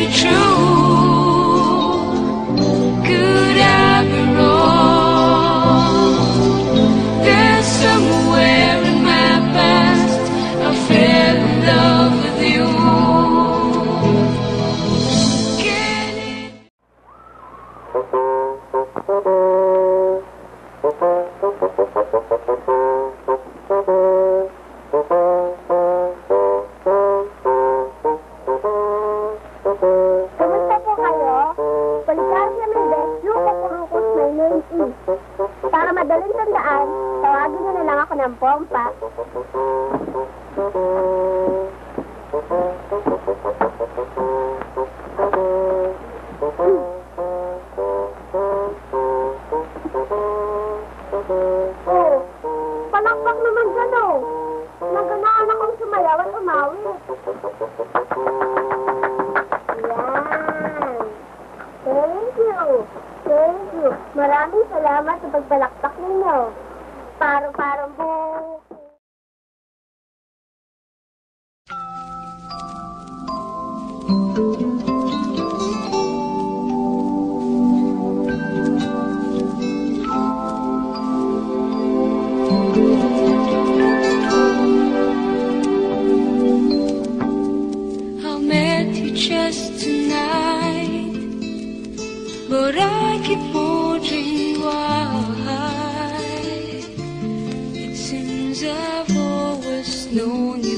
be true? Could I be wrong? There's somewhere in my past I fell in love with you. Can it... Para madaling tandaan, tawagin niyo na lang ako ng Pompa. Oh, palakpak naman dyan oh. Naganaan akong sumayaw at umawi. Yan. Thank you. Thank you. Maraming salamat sa pagbalakpak ninyo. Parang buhay. I met you just tonight, but I keep wondering why. It seems I've always known you.